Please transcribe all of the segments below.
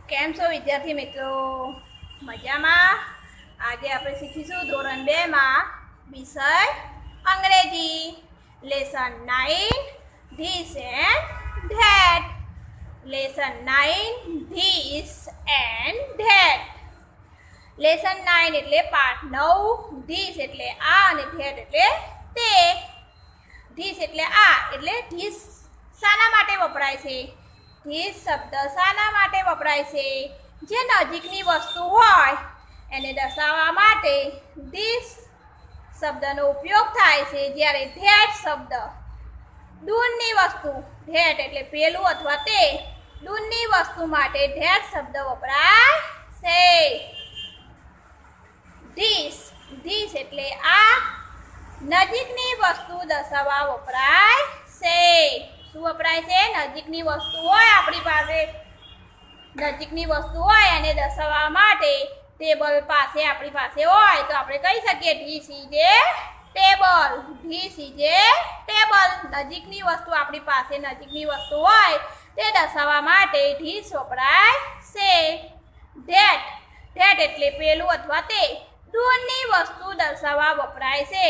કેમ છો વિદ્યાર્થી મિત્રો? મજામાં? આજે આપણે શીખીશું ધોરણ 2 માં વિષય અંગ્રેજી lesson 9 this and that. Lesson 9 this and that. Lesson 9 એટલે પાઠ 9, ધીસ એટલે આ અને ધેટ એટલે તે. ધીસ એટલે આ એટલે ધીસ શાના માટે વપરાય છે? ધીસ શબ્દ શાના માટે વપરાય છે? જે નજીકની વસ્તુ હોય એને દર્શાવવા માટે ધીસ શબ્દનો ઉપયોગ થાય છે. જ્યારે ધેટ શબ્દ દૂરની વસ્તુ, ધેટ એટલે પેલું અથવા તે, દૂરની વસ્તુ માટે ધેટ શબ્દ વપરાય છે. ધીસ, ધીસ એટલે આ નજીકની વસ્તુ દર્શાવવા વપરાય છે. શું વપરાય છે? નજીકની વસ્તુ હોય આપણી પાસે, નજીકની વસ્તુ હોય એને દર્શાવવા માટે ટેબલ પાસે આપણી પાસે હોય તો આપણે કહી શકીએ this is a table. This is a table. નજીકની વસ્તુ આપણી પાસે, નજીકની વસ્તુ હોય તે દર્શાવવા માટે ધીસ વપરાય છે. ધેટ, ધેટ એટલે પેલું અથવા તે, દૂરની વસ્તુ દર્શાવવા વપરાય છે.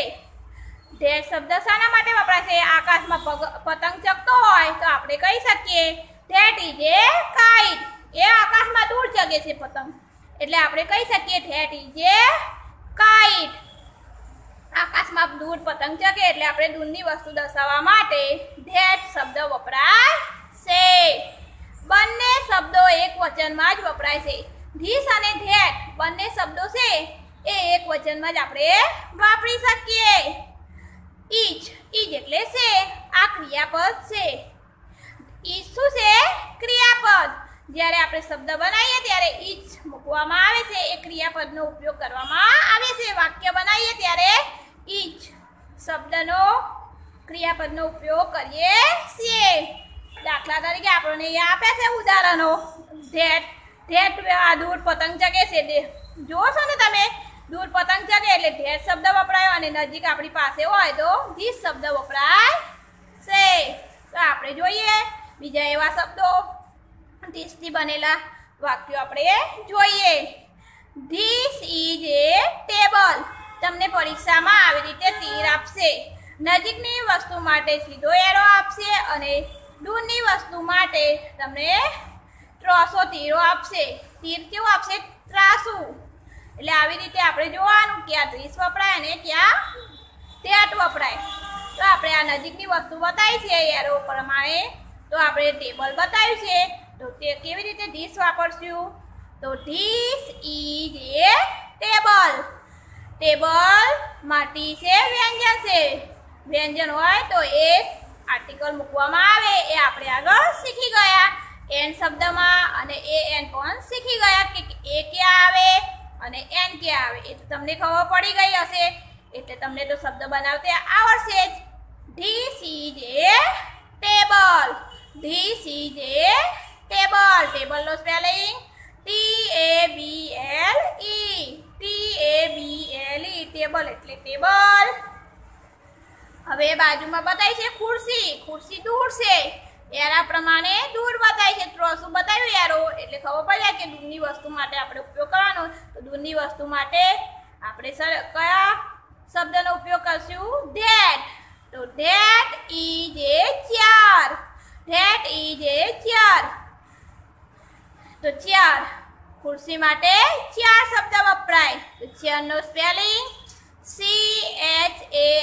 ધેટ શબ્દ શાના માટે વપરાય છે? આકાશમાં પતંગ ચગતો હોય તો આપણે કહી શકીએ ધેટ ઇઝ એ કાઇટ. એ આકાશમાં દૂર ચગે છે પતંગ, એટલે આપણે કહી શકીએ ધેટ ઇઝ એ કાઇટ. આકાશમાં દૂર પતંગ ચગે એટલે આપણે દૂરની વસ્તુ દર્શાવવા માટે ધેટ શબ્દ વપરાય છે. બંને શબ્દો એક વચનમાં જ વપરાય છે. ધીસ અને ધેટ બંને શબ્દો છે એ એક વચનમાં જ આપણે વાપરી શકીએ. ઈચ, ઈચ એટલે છે, આ ક્રિયાપદ છે. ઈચ શું છે? ક્રિયાપદ. જ્યારે આપણે શબ્દ બનાવીએ ત્યારે ઈચ મૂકવામાં આવે છે, એ ક્રિયાપદનો ઉપયોગ કરવામાં આવે છે. વાક્ય બનાવીએ ત્યારે ઈચ શબ્દનો ક્રિયાપદનો ઉપયોગ કરીએ છીએ. દાખલા તરીકે આપણને એ આપ્યા છે ઉદાહરણો. ધેટ, ધેટ દૂર પતંગ ચગે છે. જોશો ને તમે, દૂર પતંગ ચગે એટલે ધેટ શબ્દ વપરાયો, અને નજીક આપણી પાસે હોય તો ધીસ શબ્દ વપરાય છે. તો આપણે જોઈએ બીજા એવા શબ્દો, ધીસથી બનેલા વાક્યો આપણે જોઈએ. This is a table. તમને પરીક્ષામાં આવી રીતે તીર આપશે. નજીકની વસ્તુ માટે સીધો એરો આપશે અને દૂરની વસ્તુ માટે તમને ત્રાસો તીરો આપશે. તીર કેવું આપશે? ત્રાસુ. એટલે આવી રીતે આપણે જોવાનું ક્યાં ધીસ વપરાય અને ક્યાં ધેટ વપરાય. તો આપણે આ નજીકની વસ્તુ બતાવી છે એરો પ્રમાણે, તો આપણે ટેબલ બતાવ્યું છે, તો તે કેવી રીતે ધીસ વાપરશું? તો this is a table. Table માટી છે, વ્યંજન છે. વ્યંજન હોય તો એ આર્ટિકલ મૂકવામાં આવે, એ આપણે આગળ શીખી ગયા એન શબ્દમાં, અને એ એન પણ શીખી ગયા કે એ ક્યાં આવે અને એન ક્યાં આવે. એ તો તમને ખબર પડી ગઈ હશે, એટલે તમને તો શબ્દ બનાવતે આવડશે જ. This is a table. This is a table. ટેબલનો સ્પેલિંગ TABLE. TABLE. ટેબલ એટલે ટેબલ. હવે બાજુમાં બતાવી છે ખુરશી. ખુરશી દૂર છે, એરા પ્રમાણે દૂર બતાવી છે. ત્રાસું બતાવ્યું એરો એટલે ખબર પડે કે દૂરની વસ્તુ માટે આપણે ઉપયોગ કરવાનો. તો દૂરની વસ્તુ માટે આપણે કયા શબ્દનો ઉપયોગ કરશું? ધેટ. તો that is a chair. That is a chair. તો ચેર, ખુરશી માટે ચેર શબ્દ વપરાય. તો ચેરનો સ્પેલિંગ CHAIR.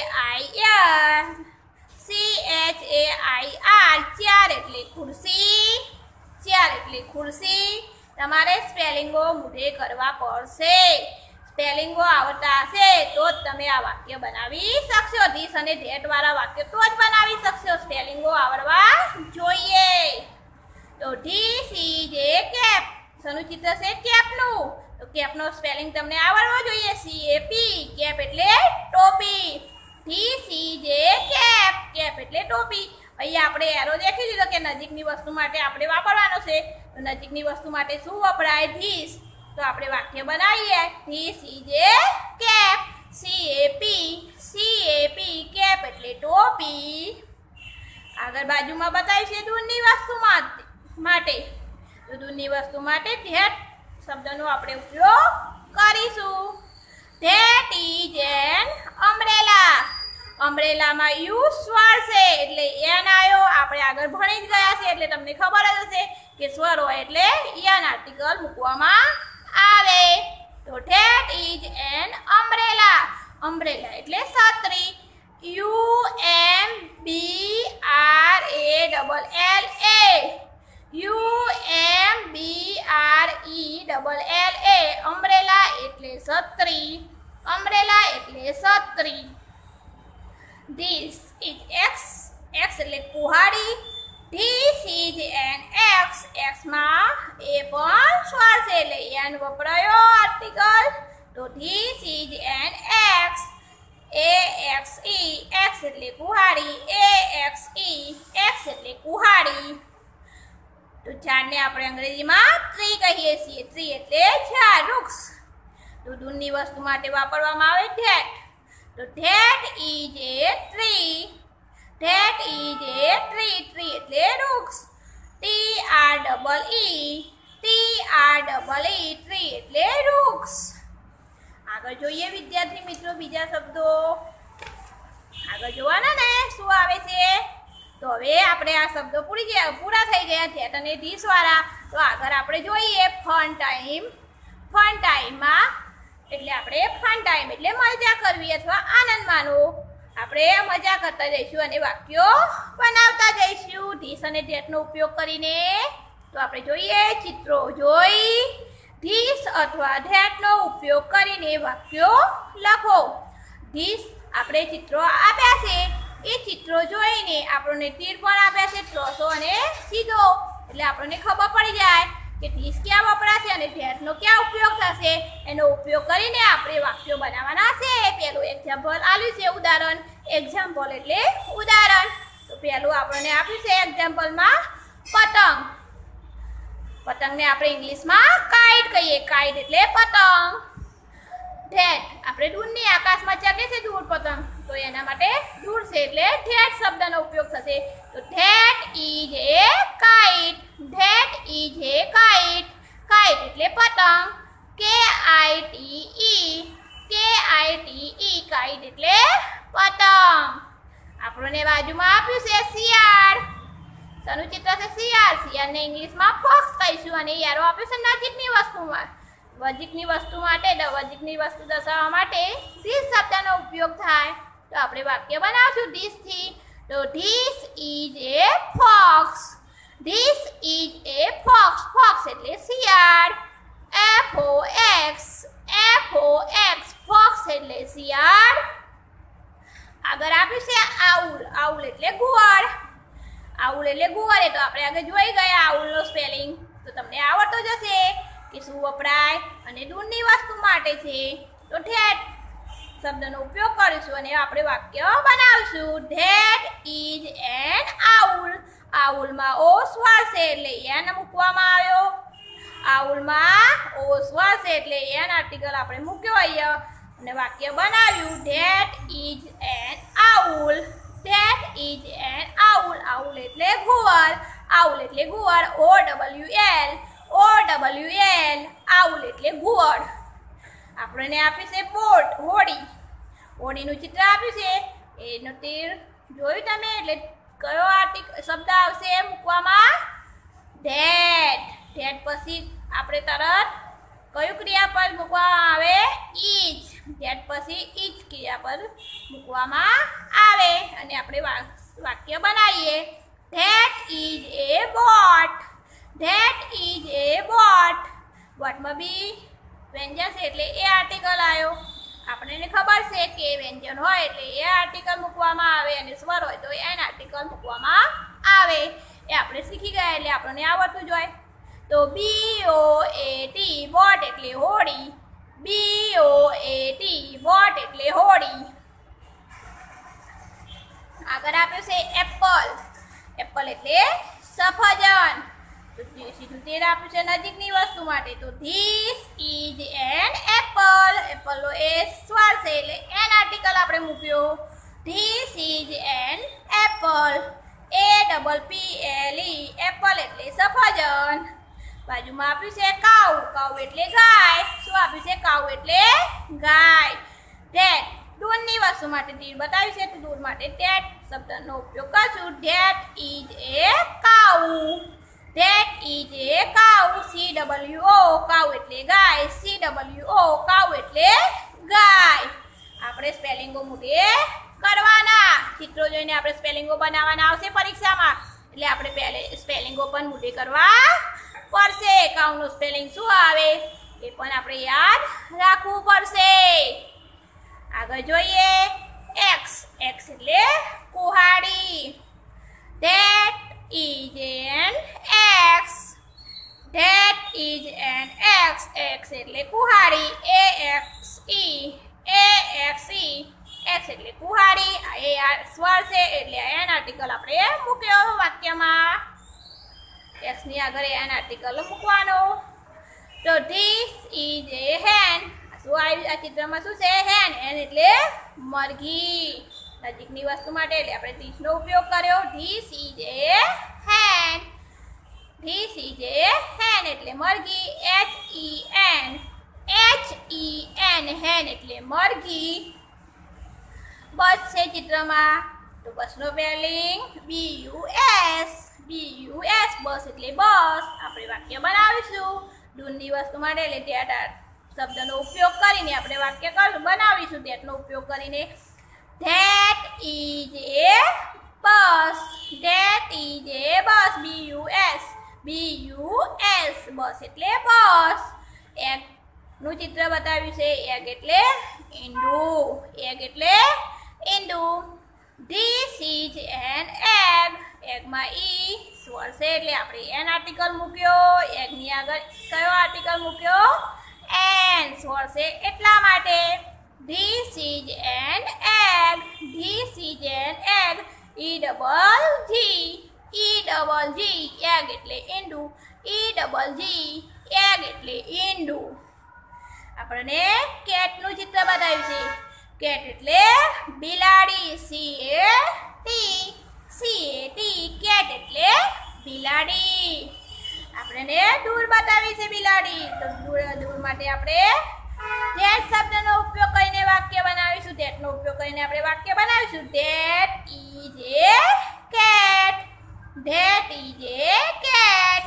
CHAIR. ચેર એટલે ખુરશી. ચેર એટલે ખુરશી. તમારે સ્પેલિંગો મોઢે કરવા પડશે. સ્પેલિંગો આવડતા હશે તો જ તમે આ વાક્ય બનાવી શકશો. ધીસ અને ધેટ વાળા વાક્ય તો જ બનાવી શકશો. સ્પેલિંગો આવડવા જોઈએ. તો ધીસ ઇઝ એ કેપ. શેનું ચિત્ર છે? કેપનું. તો કેપનો સ્પેલિંગ તમને આવડવો જોઈએ. CAP. કેપ એટલે ટોપી. This is a cap. Cap એટલે ટોપી. અહીંયા આપણે એરો દેખી દીધો કે નજીકની વસ્તુ માટે આપણે વાપરવાનો છે. તો નજીકની વસ્તુ માટે શું વપરાય? ધીસ. તો આપણે વાક્ય બનાવીએ. This is a cap. CAP. CAP. Cap એટલે ટોપી. આગળ બાજુમાં બતાવ્યું છે દૂરની વસ્તુ માટે. તો દૂરની વસ્તુ માટે ધેટ શબ્દનો આપણે ઉપયોગ કરીશું. That is an umbrella. અમ્બ્રેલામાં યુ સ્વર છે એટલે એન આવ્યો. આપણે આગળ ભણી જ ગયા છે એટલે તમને ખબર જ હશે કે સ્વર હોય એટલે એન આર્ટિકલ મૂકવામાં આવે. તો that is an umbrella. Umbrella એટલે છત્રી. UMBRELLA અમ્બ્રેલા એટલે છત્રી. અમ્બ્રેલા એટલે છત્રી. This is X. X એટલે કુહાડી. This is an X. X માં એ પણ સ્વર છે એટલે એન વપરાયો આર્ટિકલ. તો this is an X. AXE X એટલે કુહાડી. AXE X એટલે કુહાડી. તો ઝાડને આપણે અંગ્રેજીમાં ટ્રી કહીએ છીએ. ટ્રી એટલે ઝાડ, વૃક્ષ. તો દૂરની વસ્તુ માટે વાપરવામાં આવે ધેટ. તો that is a tree. That is a tree. Tree એટલે વૃક્ષ. TREE ટ્રી એટલે વૃક્ષ. આગળ જોઈએ વિદ્યાર્થી મિત્રો બીજા શબ્દો. આગળ જોવાના ને શું આવે છે. તો હવે આપણે આ શબ્દો પૂરા થઈ ગયા ધેટ અને ધીસ વાળા. તો આગળ આપણે જોઈએ ફન ટાઈમ. ફન ટાઈમમાં એટલે આપણે ફન ટાઈમ એટલે મજા કરવી અથવા આનંદ માનવો. આપણે મજા કરતા જઈશું અને વાક્યો બનાવતા જઈશું ધીસ અને ધેટનો ઉપયોગ કરીને. તો આપણે જોઈએ ચિત્રો જોઈ ધીસ અથવા ધેટનો ઉપયોગ કરીને વાક્યો લખો. ધીસ આપણે ચિત્રો આપ્યા છે એ ચિત્રો જોઈને આપણને તીર પણ આપ્યા છે ત્રોસો અને સીધો. એટલે આપણને ખબર પડી જાય કે ધીસ ક્યાં વપરાશે અને ધેટનો ક્યાં ઉપયોગ થશે. એનો ઉપયોગ કરીને આપણે વાક્યો બનાવવાના છે. પહેલું એક્ઝામ્પલ આપ્યું છે ઉદાહરણ. એક્ઝામ્પલ એટલે ઉદાહરણ. તો પહેલું આપણને આપ્યું છે એક્ઝામ્પલમાં પતંગ. પતંગને આપણે ઇંગ્લિશમાં કાઇટ કહીએ. કાઇટ એટલે પતંગ. ધેટ આપણે દૂરની આકાશમાં ચગે છે દૂર પતંગ તો એના માટે દૂર છે એટલે ધેટ શબ્દનો ઉપયોગ થશે. તો that is a kite. That is a kite. Kite એટલે પતંગ. KITE કાઇટ એટલે પતંગ. આપણને બાજુમાં આપ્યું છે શિયાળ. સનું ચિત્ર છે શિયાળ. શિયાળને ઇંગ્લિશમાં ફોક્સ કહીશું અને યારો આપ્યું છે નજીકની વસ્તુમાં. નજીકની વસ્તુ માટે નજીકની વસ્તુ દર્શાવવા માટે ધીસ શબ્દનો ઉપયોગ થાય. તો આપણે વાક્ય બનાવશું ધીસથી. તો this is a fox. This is a fox. Fox એટલે શિયાળ. FOX ફોક્સ એટલે શિયાળ. આગળ આપ્યું છે આઉલ. આઉલ એટલે ગુવાળ. આઉલ એટલે ગુવાળ. એ તો આપણે આગળ જોઈ ગયા આઉલનો સ્પેલિંગ. તો તમને આવડતો જ હશે કે શું વપરાય અને દૂરની વસ્તુ માટે છે. તો ધેટ શબ્દનો ઉપયોગ કરીશું અને આપણે વાક્ય બનાવીશું. That is an owl. આઉલમાં ઓ સ્વર છે એટલે એન મૂકવામાં આવ્યો. આઉલમાં ઓ સ્વર છે એટલે એન આર્ટિકલ આપણે મૂક્યો અહીંયા અને વાક્ય બનાવ્યું. That is an owl. That is an owl. Owl એટલે ગુવાળ. આઉલ એટલે ગુવાળ. OWL આઉલ એટલે ગુવાળ. આપણને આપ્યું છે બોટ. હોડી. હોડીનું ચિત્ર આપ્યું છે એનો તીર જોયું તમે એટલે કયો આર્ટિકલ શબ્દ આવશે મૂકવામાં. ધેટ. ધેટ પછી આપણે તરત કયું ક્રિયાપદ મૂકવામાં આવે. ઇઝ. ધેટ પછી ઇઝ ક્રિયાપદ મૂકવામાં આવે અને આપણે વાક્ય બનાવીએ. That is a boat. That is a boat. બોટમાં બી વ્યંજન છે એટલે એ આર્ટિકલ આવ્યો. આપણને ખબર છે કે વ્યંજન હોય એટલે એ આર્ટિકલ મૂકવામાં આવે અને સ્વર હોય તો એન આર્ટિકલ મૂકવામાં આવે. એ આપણે શીખી ગયા એટલે આપણને આવડતું જ હોય. તો BOAT બોટ એટલે હોડી. BOAT બોટ એટલે હોડી. આગળ આપ્યું છે એપલ. એપલ એટલે સફરજન. તો સીધું તેર આપ્યું છે નજીકની વસ્તુ માટે. તો ધીસ ઇઝ એન એપલ. એપલનો એ સ્વર છે એટલે એન આર્ટિકલ આપણે મૂક્યો. This is an apple. APPLE apple એટલે સફરજન. બાજુમાં આપ્યું છે કાઉ, કાઉ એટલે ગાય. શું આપ્યું છે? કાઉ એટલે ગાય. ધેટ દૂરની વસ્તુ માટે તીર બતાવ્યું છે, તો દૂર માટે ધેટ શબ્દનો ઉપયોગ કરશું. That is a cow. That is a cow. CWO cow એટલે ગાય. CWO કાઉ એટલે ગાય. આપણે સ્પેલિંગો મોટે કરવાના. ચિત્રો જોઈને આપણે સ્પેલિંગો બનાવવાના આવશે પરીક્ષામાં, એટલે આપણે પહેલે સ્પેલિંગો પણ મોટે કરવા પડશે. કાઉનું સ્પેલિંગ શું આવે એ પણ આપણે યાદ રાખવું પડશે. આગળ જોઈએ. એક્સ, એક્સ એટલે કુહાડી. That is an axe. That is an axe. Axe એટલે કુહાડી. AXE એક્સ એટલે કુહાડી. આ સ્વર છે એટલે એન આર્ટિકલ આપણે મૂક્યો વાક્યમાં. એક્સ ની આગળ એન આર્ટિકલ મૂકવાનો. તો ધીસ ઇઝ એ હેન. શું આવ્યું આ ચિત્રમાં? શું છે? હેન. હેન એટલે મરઘી. નજીકની વસ્તુ માટે એટલે આપણે ધીસનો ઉપયોગ કર્યો. This is a hen. This is a hen એટલે મરઘી. HEN હેન એટલે મરઘી. બસ છે ચિત્રમાં, તો બસનો સ્પેલિંગ BUS. BUS બસ એટલે બસ. આપણે વાક્ય બનાવીશું. દૂરની વસ્તુ માટે એટલે ધેટ શબ્દનો ઉપયોગ કરીને આપણે વાક્ય બનાવીશું. ધેટનો ઉપયોગ કરીને. That is a bus. That is a bus. BUS. Bus એટલે બસ. એગનું ચિત્ર બતાવ્યું છે. એગ એટલે ઈંડું. એગ એટલે ઈંડું. This is an egg. એગમાં ઈ સ્વર છે એટલે આપણે એન આર્ટિકલ મૂક્યો. એગની આગળ કયો આર્ટિકલ મૂક્યો? એન. સ્વર છે એટલા માટે. This is an egg. This is an egg. EGG egg એટલે ઈંડું. EGG એગ એટલે ઈંડું. આપણને કેટનું ચિત્ર બતાવ્યું છે. કેટ એટલે બિલાડી. CAT કેટ એટલે બિલાડી. આપણને દૂર બતાવી છે બિલાડી, તો દૂર માટે આપણે ધેટ શબ્દનો ઉપયોગ કરીને વાક્ય બનાવીશું. ધેટનો ઉપયોગ કરીને આપણે વાક્ય બનાવીશું. That is a cat. That is a cat.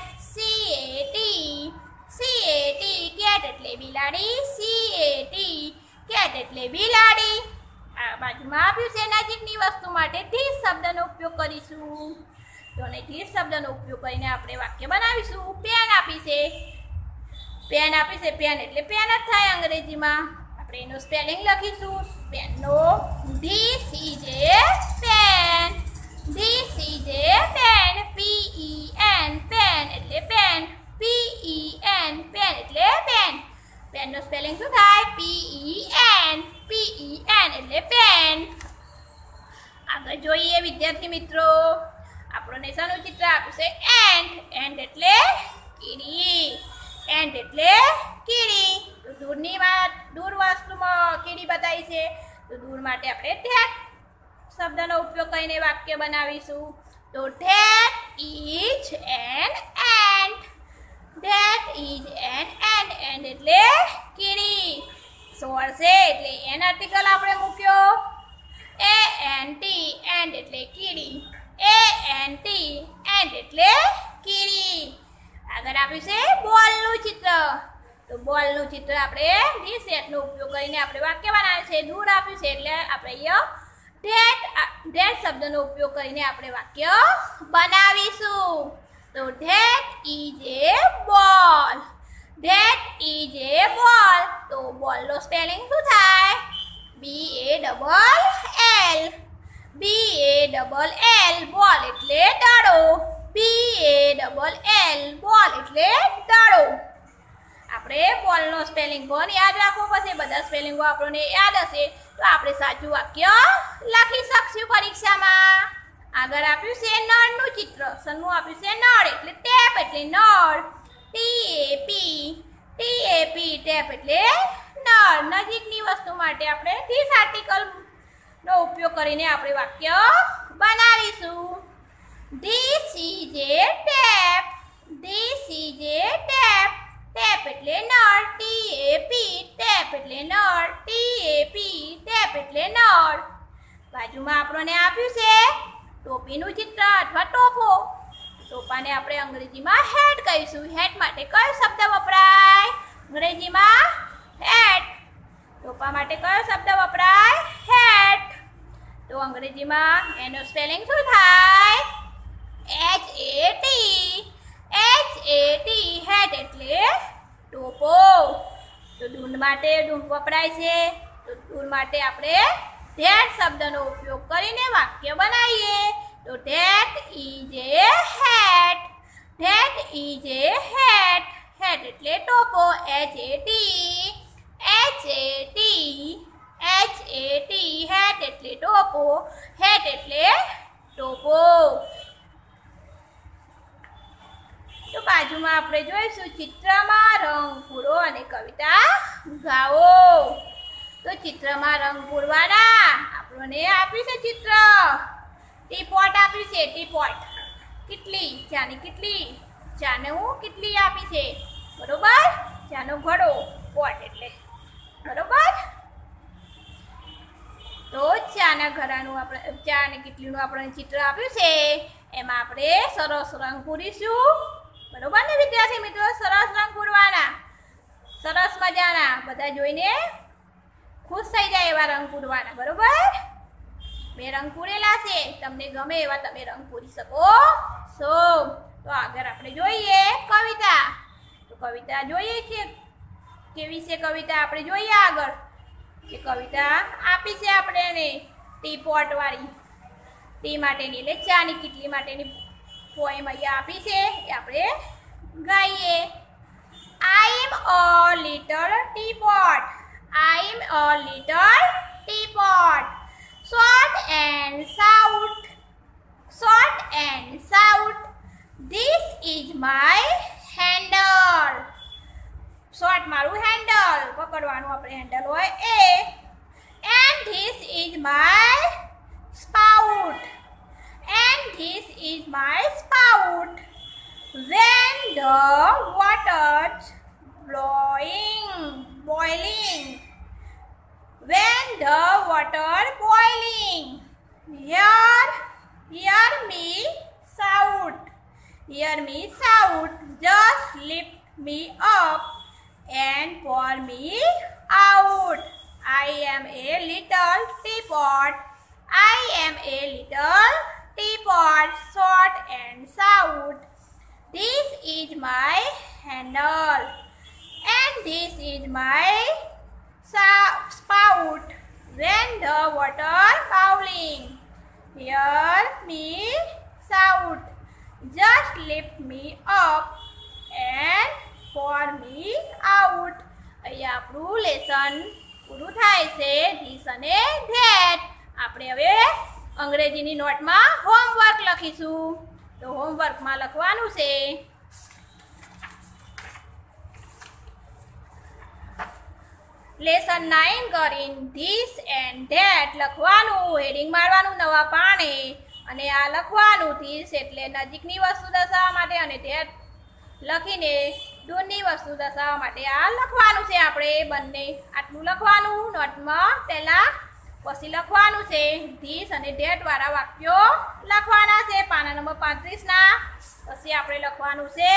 CAT cat એટલે બિલાડી. CAT કેટ એટલે બિલાડી. આ બાજુમાં આપ્યું છે નજીકની વસ્તુ માટે ધીસ શબ્દનો ઉપયોગ કરીશું. તો ધીસ શબ્દનો ઉપયોગ કરીને આપણે વાક્ય બનાવીશું. પેન આપી છે. પેન આપી છે. પેન એટલે પેન જ થાય અંગ્રેજીમાં. આપણે એનો સ્પેલિંગ લખીશું. પેનનો this is a pen. This is a pen. PEN pen એટલે પેન. PEN પેન એટલે પેન. પેનનો સ્પેલિંગ શું થાય? PEN એટલે પેન. આગળ જોઈએ વિદ્યાર્થી મિત્રો. આપણને શાનું ચિત્ર આપ્યું છે? એન્ટ. એન્ટ એટલે કીડી. એન્ટ એટલે કીડી. તો દૂર વસ્તુમાં કીડી બતાવી છે, તો દૂર માટે આપણે ધેટ શબ્દનો ઉપયોગ કરીને વાક્ય બનાવીશું. તો that is an ant. That is an ant. Ant એટલે કીડી. સ્વર છે એટલે એન આર્ટિકલ આપણે મૂક્યો. ANT એન્ટ એટલે કીડી. ANT એન્ટ એટલે કીડી. આગળ આપ્યું છે બોલનું ચિત્ર. તો બોલનું ચિત્ર આપણે ધીસ સેટનો ઉપયોગ કરીને આપણે વાક્ય બનાવ્યું છે. દૂર આપ્યું છે એટલે આપણે અહીંયા ધેટ શબ્દનો ઉપયોગ કરીને આપણે વાક્ય બનાવીશું. તો ધેટ ઇઝ એ બોલ. ધેટ ઇઝ એ બોલ. તો બોલનો સ્પેલિંગ શું થાય? BALL. બોલ એટલે દડો. BALL બોલ એટલે દડો. આપણે બોલનો સ્પેલિંગ પણ યાદ રાખવો પડશે. બધા સ્પેલિંગો આપણને યાદ હશે તો આપણે સાચું વાક્ય લખી શકશું પરીક્ષામાં. આગળ આપ્યું છે નળનું ચિત્ર. સન્નું આપ્યું છે નળ એટલે ટેપ એટલે નળ. TAP ટેપ એટલે નળ. નજીકની વસ્તુ માટે આપણે ધીસ આર્ટિકલનો ઉપયોગ કરીને આપણે વાક્ય બનાવીશું. This is a tape. This is a tap. Tap એટલે નળ. TAP. Tap એટલે નળ. TAP. Tap એટલે નળ. બાજુમાં આપણને આપ્યું છે ટોપીનું ચિત્ર અથવા ટોપો. ટોપાને આપણે અંગ્રેજીમાં હેટ કહીશું. હેટ માટે કયો શબ્દ વપરાય? અંગ્રેજીમાં હેટ. ટોપા માટે કયો શબ્દ વપરાય? હેટ. તો અંગ્રેજીમાં એનો સ્પેલિંગ શું થાય? HAT. HAT. હેટ એટલે ટોપો. તો ડૂન માટે ડૂન વપરાય છે. તો ડૂન માટે આપણે ધેટ શબ્દનો ઉપયોગ કરીને વાક્ય બનાવીએ. તો that is a hat. That is a hat. Hat એટલે ટોપો. HAT. HAT. HAT. હેટ એટલે ટોપો. હેટ એટલે ટોપો. તો બાજુમાં આપણે જોઈશું ચિત્રમાં રંગ પૂરો અને કવિતા ગાઓ. તો ચિત્રમાં રંગ પૂરવાના આપણને આપ્યું છે ચિત્ર. ટીપોટ આપ્યું છે. ટીપોટ કેટલી? ચાની કેટલી? ચાને હું કેટલી આપી છે? બરોબર. ચાનો ઘડો. પોટ એટલે બરોબર. તો ચાના ઘડાનું આપણે ચા અને કેટલીનું આપણને ચિત્ર આપ્યું છે. એમાં આપણે સરસ રંગ પૂરીશું. બરોબર ને વિદ્યાર્થી મિત્રો? સરસ રંગ પૂરવાના. સરસ મજાના બધા જોઈને ખુશ થઈ જાય એવા રંગ પૂરવાના. બરોબર. મેં રંગ પૂરેલા છે. તમને ગમે એવા તમે રંગ પૂરી શકો છો. તો આગળ આપણે જોઈએ કવિતા. તો કવિતા જોઈએ છે કેવી છે કવિતા આપણે જોઈએ આગળ. કે કવિતા આપી છે આપણે એને ટીપોટ વાળી. ટી માટેની એટલે ચાની કેટલી માટેની પોએમ અહીંયા આપી છે એ આપણે ગાઈએ. I am a little teapot. I am a little teapot. Short and stout. Short and stout. This is my handle. Short મારું હેન્ડલ. પકડવાનું આપણે હેન્ડલ હોય એ. And this is my spout. And this is my spout. When the water's boiling. When the water boiling. Hear me shout. Hear me shout. Just lift me up and pour me out. I am a little teapot. I am a little teapot. Short and stout. This is my handle. And this is my spout. When the water boiling. Hear me shout. Just lift me up and pour me out. અહીંયા આપણું lesson પૂરું થાય છે. This અને that. આપણે હવે અંગ્રેજીની નોટમાં homework લખીશું. તો હોમવર્કમાં લખવાનું છે લેસન 9 કરીને ધીસ એન્ડ ધેટ લખવાનું. હેડિંગ મારવાનું નવા પાને અને આ લખવાનું. ધીસ એટલે નજીકની વસ્તુ દર્શાવવા માટે અને ધેટ લખીને દૂરની વસ્તુ દર્શાવવા માટે આ લખવાનું છે. આપણે બંને આટલું લખવાનું નોટમાં પહેલા. પછી લખવાનું છે ધીસ અને ધેટ વાળા વાક્યો લખવાના છે પાના નંબર 35ના. પછી આપણે લખવાનું છે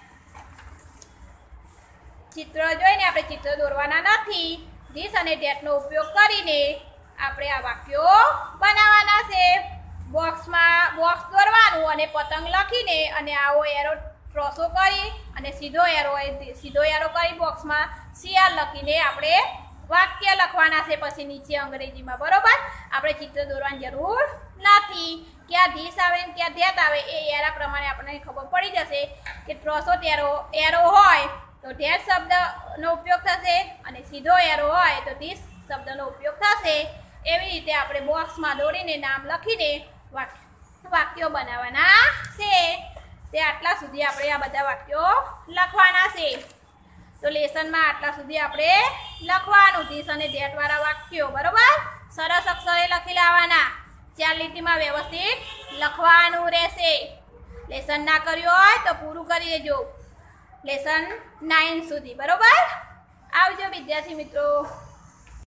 ચિત્ર જોઈને આપણે ચિત્ર દોરવાના નથી. ધીસ અને ધેટનો ઉપયોગ કરીને આપણે આ વાક્યો બનાવવાના છે. બોક્સ દોરવાનું અને પતંગ લખીને અને આવો એરો ક્રોસો કરી અને સીધો એરો કરી બોક્સમાં શિયાળ લખીને આપણે વાક્ય લખવાના છે. પછી નીચે અંગ્રેજીમાં. બરોબર. આપણે ચિત્ર દોરવાની જરૂર નથી. ક્યાં ધીસ આવે ને ક્યાં ધેટ આવે એ એરા પ્રમાણે આપણને ખબર પડી જશે કે ક્રોસો એરો હોય તો ધેટ શબ્દનો ઉપયોગ થશે અને સીધો એરો હોય તો ધીસ શબ્દનો ઉપયોગ થશે. એવી રીતે આપણે બોક્સમાં દોરીને નામ લખીને વાક્યો બનાવવાના છે. તે આટલા સુધી આપણે આ બધા વાક્યો લખવાના છે. તો લેસનમાં આટલા સુધી આપણે લખવાનું ધીસ અને ધેટ વાળા વાક્યો. બરોબર. સરસ અક્ષરે લખી લાવવાના. 4 લીટીમાં વ્યવસ્થિત લખવાનું રહેશે. લેસન ના કર્યું હોય તો પૂરું કરી દેજો લેસન 9 સુધી બરોબર આવજો વિદ્યાર્થી મિત્રો